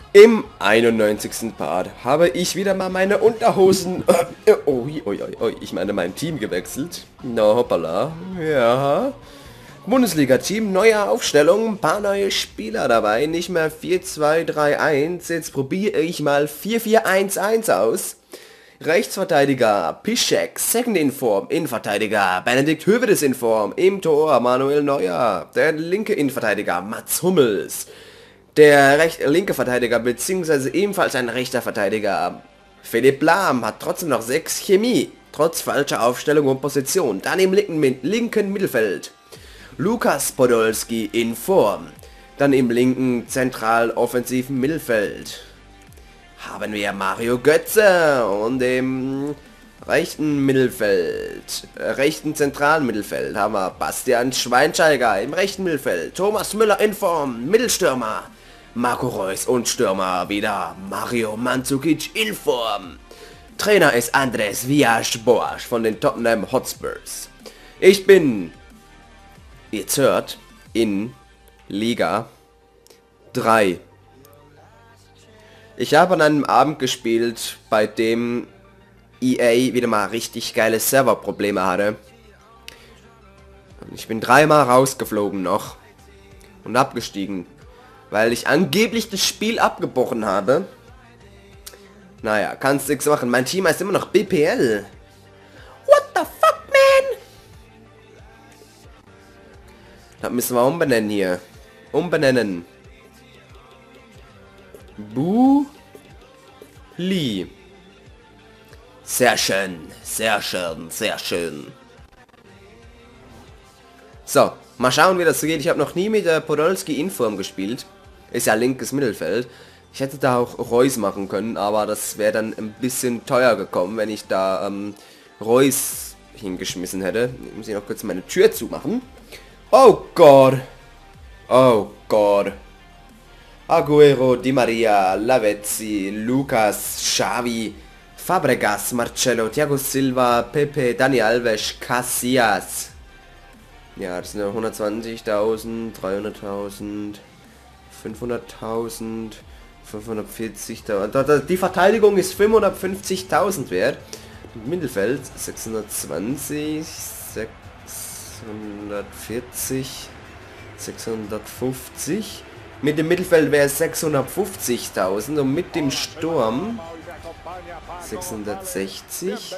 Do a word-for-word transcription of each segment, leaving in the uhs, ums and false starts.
Im einundneunzigsten Part habe ich wieder mal meine Unterhosen, äh, oh, oh, oh, oh, ich meine mein Team gewechselt. Na hoppala, ja. Bundesliga-Team, neue Aufstellung, ein paar neue Spieler dabei, nicht mehr vier zwei drei eins, jetzt probiere ich mal vier vier eins eins aus. Rechtsverteidiger Piszczek, Second in Form, Innenverteidiger Benedikt Höwedes in Form, im Tor Manuel Neuer, der linke Innenverteidiger Mats Hummels. Der recht, linke Verteidiger, beziehungsweise ebenfalls ein rechter Verteidiger, Philipp Lahm, hat trotzdem noch sechs Chemie, trotz falscher Aufstellung und Position. Dann im linken, linken Mittelfeld, Lukas Podolski in Form. Dann im linken zentral-offensiven Mittelfeld haben wir Mario Götze und im rechten Mittelfeld, äh, rechten zentralen Mittelfeld haben wir Bastian Schweinsteiger im rechten Mittelfeld, Thomas Müller in Form, Mittelstürmer Marco Reus und Stürmer wieder Mario Mandzukic in Form. Trainer ist Andres Villas-Boas von den Tottenham Hotspurs. Ich bin, ihr hört, in Liga drei. Ich habe an einem Abend gespielt, bei dem E A wieder mal richtig geile Serverprobleme hatte. Ich bin dreimal rausgeflogen noch und abgestiegen, weil ich angeblich das Spiel abgebrochen habe. Naja, kannst nichts machen. Mein Team heißt immer noch B P L. What the fuck, man? Das müssen wir umbenennen hier. Umbenennen. Bu Li. Sehr schön, sehr schön, sehr schön. So, mal schauen, wie das geht. Ich habe noch nie mit der Podolski in Form gespielt. Ist ja linkes Mittelfeld. Ich hätte da auch Reus machen können, aber das wäre dann ein bisschen teuer gekommen, wenn ich da ähm, Reus hingeschmissen hätte. Ich muss hier noch kurz meine Tür zumachen. Oh Gott. Oh Gott. Agüero, Di Maria, Lavezzi, Lucas, Xavi, Fabregas, Marcelo, Thiago Silva, Pepe, Dani Alves, Casillas. Ja, das sind hundertzwanzigtausend, dreihunderttausend, fünfhunderttausend, fünfhundertvierzigtausend. Die Verteidigung ist fünfhundertfünfzigtausend wert. Mittelfeld sechshundertzwanzig, sechshundertvierzig, sechshundertfünfzig. Mit dem Mittelfeld wäre es sechshundertfünfzigtausend und mit dem Sturm sechshundertsechzig,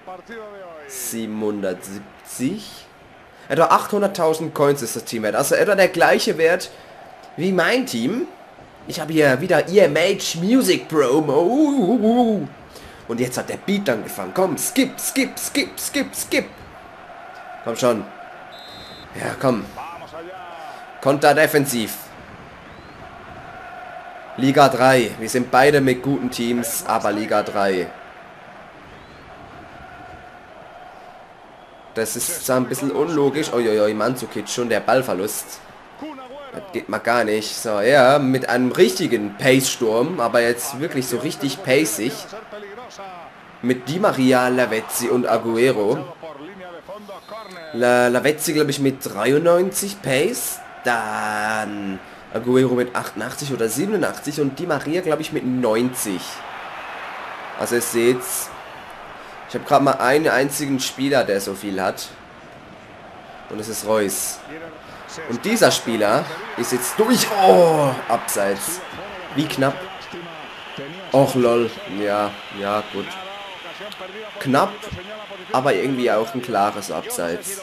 siebenhundertsiebzig, etwa achthunderttausend Coins ist das Team wert, also etwa der gleiche Wert wie mein Team. Ich habe hier wieder E M H Music Promo und jetzt hat der Beat angefangen. Komm, skip, skip, skip, skip, skip. Komm schon. Ja, komm. Konter defensiv. Liga drei. Wir sind beide mit guten Teams, aber Liga drei. Das ist zwar ein bisschen unlogisch. Uiuiui, Mandzukic, schon der Ballverlust. Das geht mal gar nicht. So, ja, mit einem richtigen Pace-Sturm, aber jetzt wirklich so richtig pacig. Mit Di Maria, Lavezzi und Agüero. La Lavezzi, glaube ich, mit dreiundneunzig Pace. Dann Agüero mit achtundachtzig oder siebenundachtzig und Di Maria, glaube ich, mit neunzig. Also ihr seht's, ich habe gerade mal einen einzigen Spieler, der so viel hat. Und es ist Reus. Und dieser Spieler ist jetzt durch. Oh, abseits. Wie knapp. Och lol. Ja, ja, gut. Knapp, aber irgendwie auch ein klares Abseits.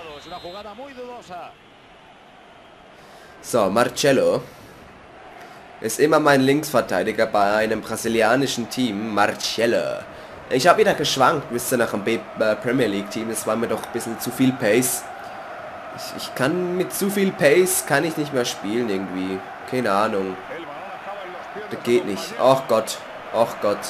So, Marcelo ist immer mein Linksverteidiger bei einem brasilianischen Team. Marcelo. Ich habe wieder geschwankt, wisst ihr, nach dem B äh, Premier League Team. Das war mir doch ein bisschen zu viel Pace. Ich, ich kann mit zu viel Pace, kann ich nicht mehr spielen irgendwie. Keine Ahnung. Das geht nicht. Ach Gott. Ach Gott.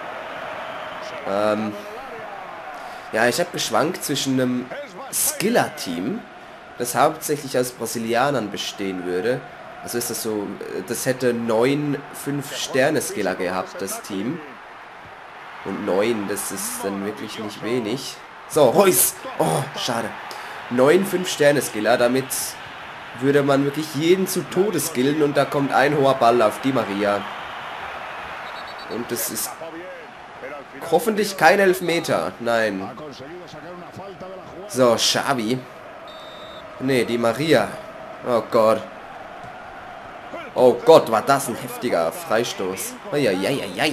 Ähm, ja, ich habe geschwankt zwischen einem Skiller-Team, das hauptsächlich aus Brasilianern bestehen würde. Also ist das so, das hätte neun fünf Sterne Skiller gehabt, das Team. Und neun, das ist dann wirklich nicht wenig. So, Reus! Oh, schade. neun fünf Sterne Skiller, damit würde man wirklich jeden zu Tode skillen und da kommt ein hoher Ball auf Di Maria. Und es ist hoffentlich kein Elfmeter. Nein. So, Xavi. Nee, die Maria. Oh Gott. Oh Gott, war das ein heftiger Freistoß. Eieieiei.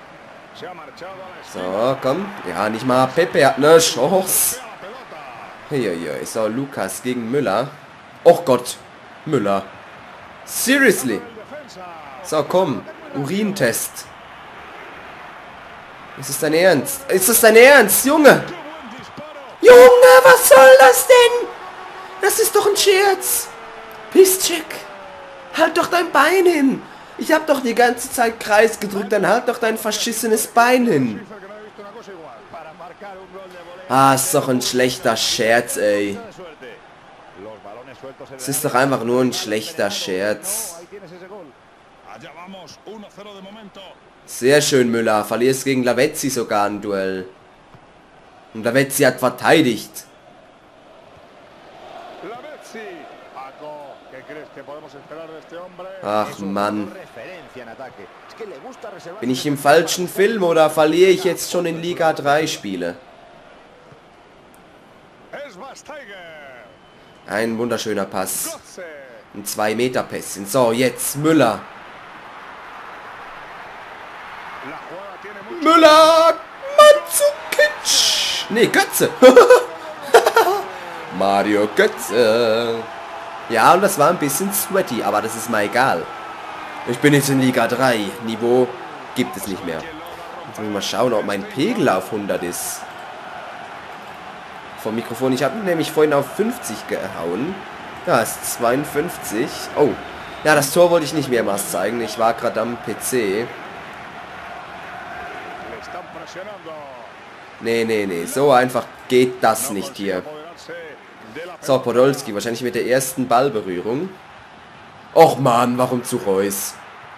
So, komm. Ja, nicht mal Pepe hat eine Chance. Eieiei. So, Lukas gegen Müller. Oh Gott. Müller. Seriously. So, komm. Urintest. Ist es dein Ernst? Ist es dein Ernst, Junge? Junge, was soll das denn? Das ist doch ein Scherz. Pisscheck. Halt doch dein Bein hin. Ich hab doch die ganze Zeit Kreis gedrückt, dann halt doch dein verschissenes Bein hin. Ah, ist doch ein schlechter Scherz, ey. Es ist doch einfach nur ein schlechter Scherz. Sehr schön, Müller. Verlierst gegen Lavezzi sogar ein Duell. Und Lavezzi hat verteidigt. Ach Mann. Bin ich im falschen Film oder verliere ich jetzt schon in Liga drei Spiele? Ein wunderschöner Pass. Ein zwei Meter Pässchen. So, jetzt Müller. Müller! Mandzukic! Nee, Götze! Mario Götze! Ja, und das war ein bisschen sweaty, aber das ist mal egal. Ich bin jetzt in Liga drei. Niveau gibt es nicht mehr. Jetzt muss ich mal schauen, ob mein Pegel auf hundert ist. Vom Mikrofon. Ich habe nämlich vorhin auf fünfzig gehauen. Da ist zweiundfünfzig. Oh. Ja, das Tor wollte ich nicht mehrmals zeigen. Ich war gerade am P C. Nee, nee, nee. So einfach geht das nicht hier. So, Podolski. Wahrscheinlich mit der ersten Ballberührung. Och man, warum zu Reus?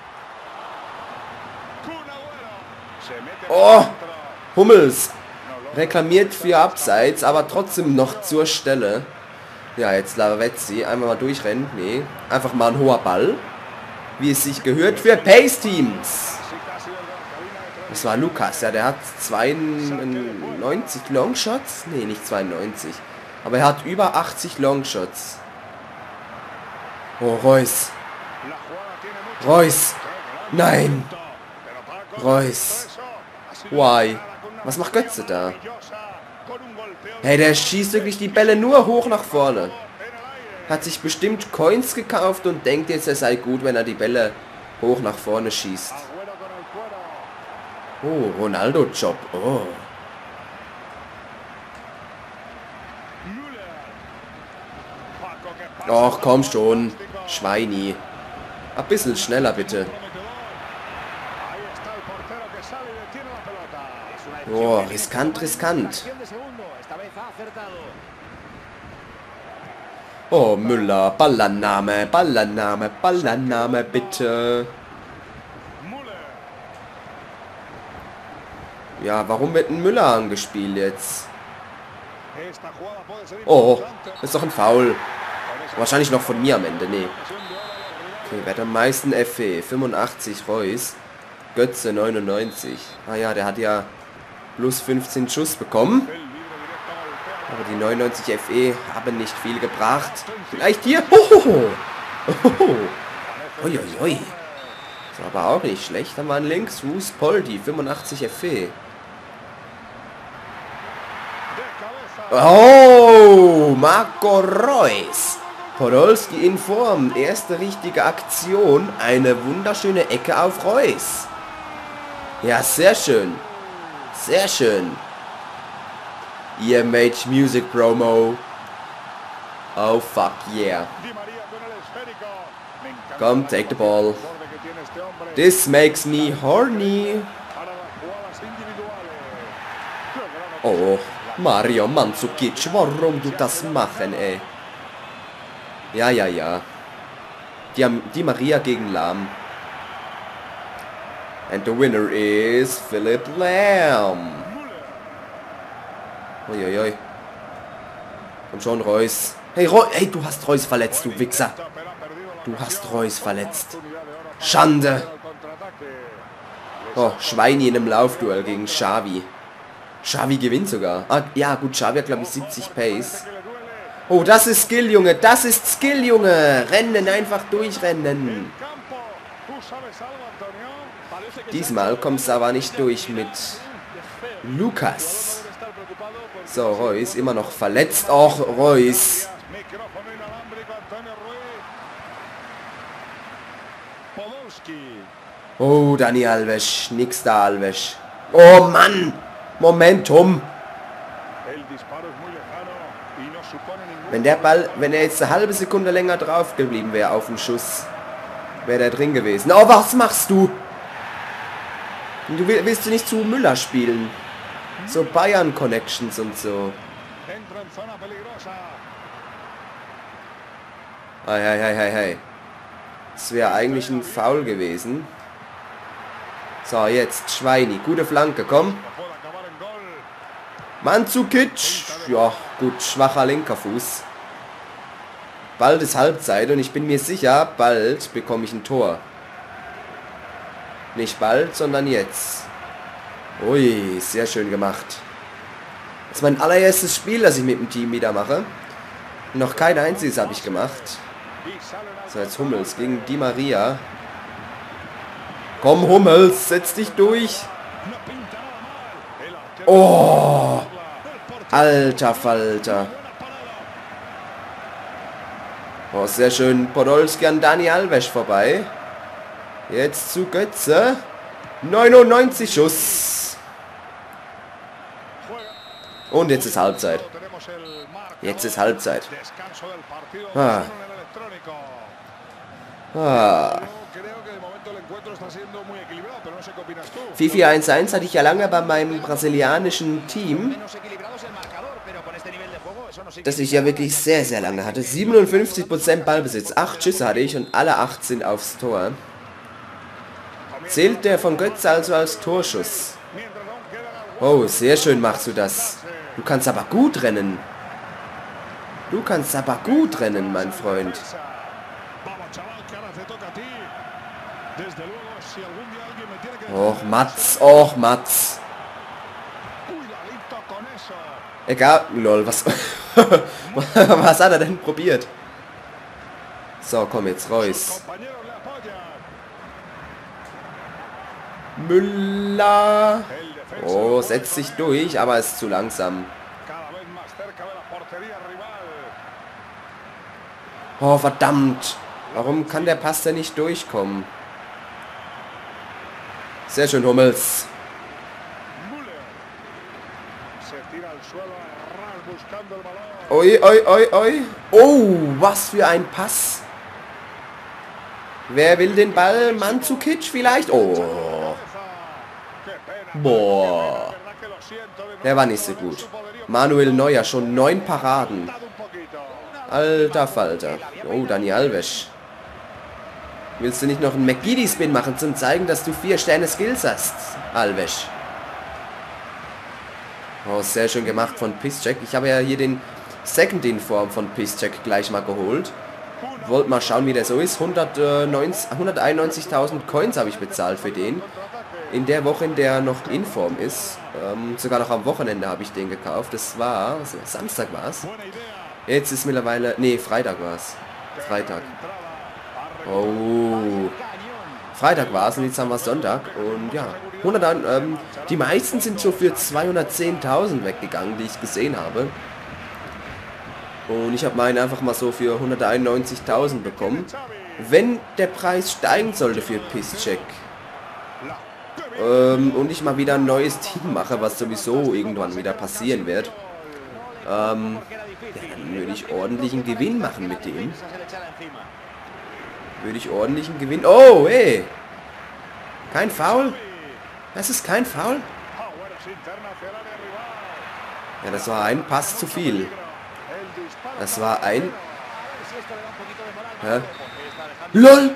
Oh, Hummels. Reklamiert für Abseits, aber trotzdem noch zur Stelle. Ja, jetzt Lavezzi. Einmal mal durchrennen. Nee, einfach mal ein hoher Ball. Wie es sich gehört für Pace-Teams. Das war Lukas, ja, der hat zweiundneunzig Longshots. Nee, nicht zweiundneunzig. Aber er hat über achtzig Longshots. Oh, Reus. Reus. Nein. Reus. Why? Was macht Götze da? Hey, der schießt wirklich die Bälle nur hoch nach vorne. Hat sich bestimmt Coins gekauft und denkt jetzt, er sei gut, wenn er die Bälle hoch nach vorne schießt. Oh, Ronaldo-Job. Oh. Och, komm schon. Schweini. Ein bisschen schneller, bitte. Oh, riskant, riskant. Oh, Müller. Ballannahme, Ballannahme, Ballannahme, bitte. Ja, warum wird ein Müller angespielt jetzt? Oh, ist doch ein Foul. Wahrscheinlich noch von mir am Ende, nee. Okay, wer hat am meisten F E? fünfundachtzig Reus. Götze neunundneunzig. Ah ja, der hat ja plus fünfzehn Schuss bekommen. Aber die neunundneunzig F E haben nicht viel gebracht. Vielleicht hier. Hohoho. Hohoho. Uiuiui. Ist aber auch nicht schlecht. Da war ein Linksfuß. Poldi, fünfundachtzig F E. Oh, Marco Reus. Podolski in Form. Erste richtige Aktion. Eine wunderschöne Ecke auf Reus. Ja, sehr schön. Sehr schön. E M H Music Promo. Oh, fuck yeah. Come, take the ball. This makes me horny. Oh, Mario Mandzukic, warum du das machen, ey? Ja, ja, ja. Die, haben, die Maria gegen Lahm. And the winner is Philipp Lahm. Uiuiui. Komm schon, Reus. Hey, Reus. Hey, du hast Reus verletzt, du Wichser. Du hast Reus verletzt. Schande. Oh, Schweini in einem Laufduell gegen Xavi. Xavi gewinnt sogar. Ah, ja gut, Xavi hat glaube ich siebzig Pace. Oh, das ist Skill, Junge. Das ist Skill, Junge. Rennen, einfach durchrennen. Diesmal kommt es aber nicht durch mit Lukas. So, Reus immer noch verletzt. Auch Reus. Oh, Dani Alves. Nix da, Alves. Oh, Mann. Momentum. Wenn der Ball, wenn er jetzt eine halbe Sekunde länger drauf geblieben wäre auf den Schuss, wäre der drin gewesen. Oh, was machst du? Du will, willst du nicht zu Müller spielen? So Bayern-Connections und so. Hei, hei, hei, hei, hei. Das wäre eigentlich ein Foul gewesen. So, jetzt Schweini. Gute Flanke, komm. Mandzukic. Ja, gut, schwacher linker Fuß. Bald ist Halbzeit und ich bin mir sicher, bald bekomme ich ein Tor. Nicht bald, sondern jetzt. Ui, sehr schön gemacht. Das ist mein allererstes Spiel, das ich mit dem Team wieder mache. Noch kein einziges habe ich gemacht. So, jetzt Hummels gegen Di Maria. Komm, Hummels, setz dich durch. Oh, alter Falter. Oh, sehr schön. Podolski an Dani Alves vorbei. Jetzt zu Götze. neunundneunzig Schuss. Und jetzt ist Halbzeit. Jetzt ist Halbzeit. Ah. Ah. FIFA eins eins hatte ich ja lange bei meinem brasilianischen Team, das ich ja wirklich sehr, sehr lange hatte. siebenundfünfzig Prozent Ballbesitz. acht Schüsse hatte ich und alle acht sind aufs Tor. Zählt der von Götze also als Torschuss? Oh, sehr schön machst du das. Du kannst aber gut rennen. Du kannst aber gut rennen, mein Freund. Och, Mats, och, Mats. Egal, lol, was... was hat er denn probiert? So, komm jetzt, Reus. Müller. Oh, setzt sich durch, aber ist zu langsam. Oh, verdammt. Warum kann der Pass denn nicht durchkommen? Sehr schön, Hummels. Oi, oi, oi, oi. Oh, was für ein Pass. Wer will den Ball? Mandzukic vielleicht? Oh. Boah. Der war nicht so gut. Manuel Neuer, schon neun Paraden. Alter Falter. Oh, Dani Alves. Willst du nicht noch einen McGiddy-Spin machen, zum zeigen, dass du vier Sterne Skills hast, Alves? Oh, sehr schön gemacht von Piszczek. Ich habe ja hier den Second in Form von Piszczek gleich mal geholt. Wollt mal schauen, wie der so ist. hunderteinundneunzigtausend Coins habe ich bezahlt für den. In der Woche, in der er noch in Form ist. Ähm, sogar noch am Wochenende habe ich den gekauft. Das war... Samstag war es. Jetzt ist mittlerweile... Nee, Freitag war es. Freitag. Oh. Freitag war es und jetzt haben wir Sonntag. Und ja, hundert, ähm, die meisten sind so für zweihundertzehntausend weggegangen, die ich gesehen habe. Und ich habe meinen einfach mal so für hunderteinundneunzigtausend bekommen. Wenn der Preis steigen sollte für Piszczek ähm, und ich mal wieder ein neues Team mache, was sowieso irgendwann wieder passieren wird, ähm, ja, dann würde ich ordentlichen Gewinn machen mit dem. Würde ich ordentlichen Gewinn... Oh, hey! Kein Foul? Das ist kein Foul? Ja, das war ein Pass zu viel. Das war ein... Hä? LOL!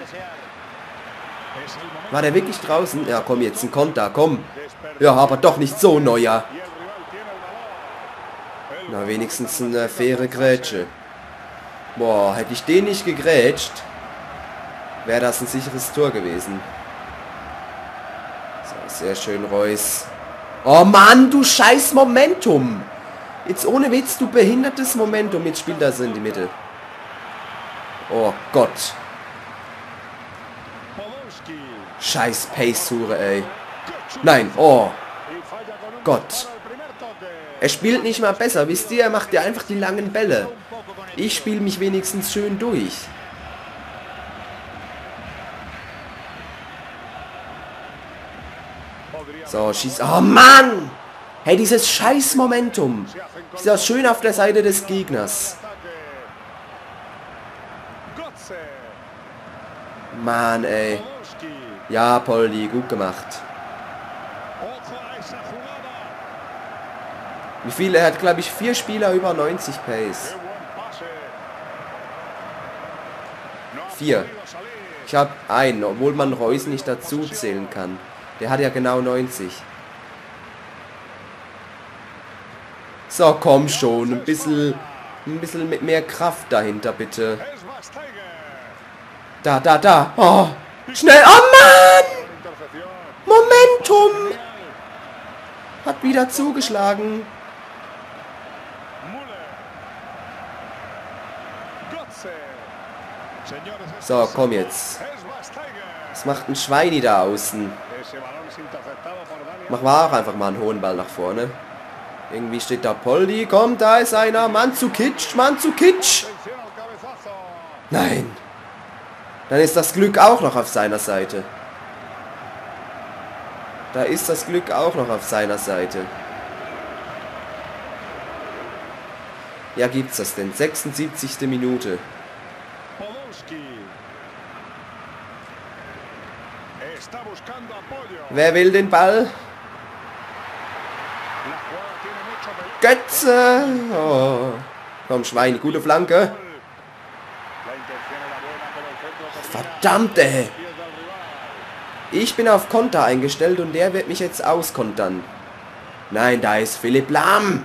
War der wirklich draußen? Ja, komm jetzt, ein Konter, komm. Ja, aber doch nicht so, Neuer. Na, wenigstens eine faire Grätsche. Boah, hätte ich den nicht gegrätscht, wäre das ein sicheres Tor gewesen. So, Sehr schön, Reus. Oh Mann, du scheiß Momentum. Jetzt ohne Witz, du behindertes Momentum. Jetzt spielt das in die Mitte. Oh Gott. Scheiß Pace-Hure, ey. Nein, oh Gott. Er spielt nicht mal besser, wisst ihr? Er macht ja einfach die langen Bälle. Ich spiele mich wenigstens schön durch. So, schieß... Oh Mann! Hey, dieses scheiß Momentum. Ist ja schön auf der Seite des Gegners. Mann, ey. Ja, Poldi, gut gemacht. Wie viele? Er hat, glaube ich, vier Spieler über neunzig Pace. Vier. Ich habe einen, obwohl man Reus nicht dazu zählen kann. Der hat ja genau neunzig. So, komm schon. Ein bisschen, ein bisschen mit mehr Kraft dahinter, bitte. Da, da, da. Oh, schnell. Oh, Mann! Momentum! Hat wieder zugeschlagen. So, komm jetzt. Was macht ein Schweini da außen? Mach mal auch einfach mal einen hohen Ball nach vorne. Irgendwie steht da Poldi. Komm, da ist einer. Mandzukic, Mandzukic. Nein. Dann ist das Glück auch noch auf seiner Seite. Da ist das Glück auch noch auf seiner Seite. Ja, gibt's das denn? sechsundsiebzigste Minute. Wer will den Ball? Götze! Oh. Komm, Schwein, gute Flanke. Verdammt, ey. Ich bin auf Konter eingestellt und der wird mich jetzt auskontern. Nein, da ist Philipp Lahm.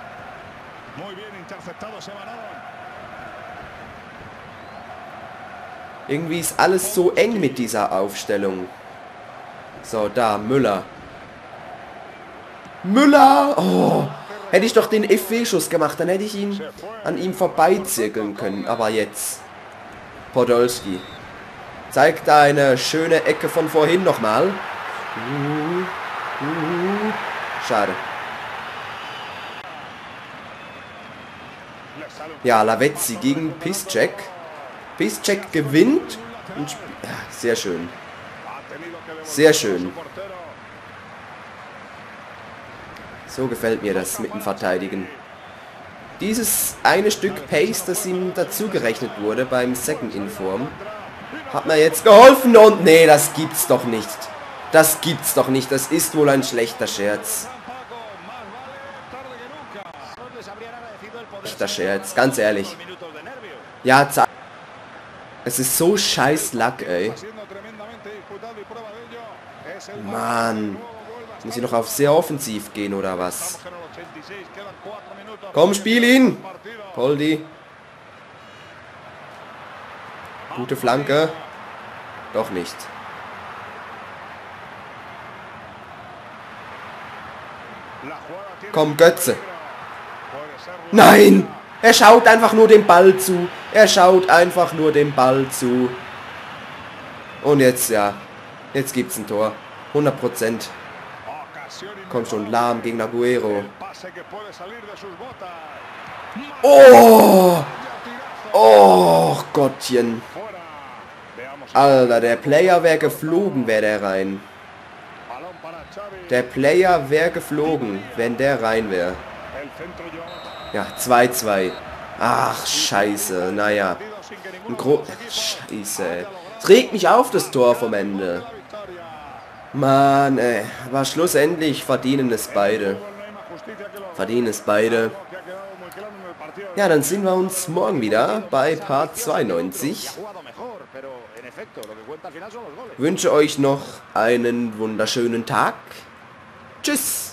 Irgendwie ist alles so eng mit dieser Aufstellung. So, da, Müller. Müller! Oh, hätte ich doch den F W-Schuss gemacht, dann hätte ich ihn an ihm vorbeizirkeln können. Aber jetzt. Podolski. Zeigt da eine schöne Ecke von vorhin nochmal. Uh, uh, schade. Ja, Lavezzi gegen Piszczek. Piszczek gewinnt. Und ja, sehr schön. Sehr schön. So gefällt mir das mit dem Verteidigen. Dieses eine Stück Pace, das ihm dazu gerechnet wurde beim Second Inform, hat mir jetzt geholfen und nee, das gibt's doch nicht. Das gibt's doch nicht. Das ist wohl ein schlechter Scherz. Schlechter Scherz, ganz ehrlich. Ja, es ist so scheiß Lack, ey. Mann. Muss ich noch auf sehr offensiv gehen, oder was? Komm, spiel ihn! Poldi. Gute Flanke. Doch nicht. Komm, Götze. Nein! Er schaut einfach nur dem Ball zu. Er schaut einfach nur dem Ball zu. Und jetzt, ja. Jetzt gibt's ein Tor. hundert Prozent. Komm schon, Lahm gegen Agüero. Oh! Oh, Gottchen. Alter, der Player wäre geflogen, wäre der rein. Der Player wäre geflogen, wenn der rein wäre. Ja, zwei zwei. Ach, scheiße. Naja. Ein Gro... Scheiße. Es regt mich auf, das Tor vom Ende. Mann, ey. Aber schlussendlich verdienen es beide. Verdienen es beide. Ja, dann sehen wir uns morgen wieder bei Part zweiundneunzig. Wünsche euch noch einen wunderschönen Tag. Tschüss.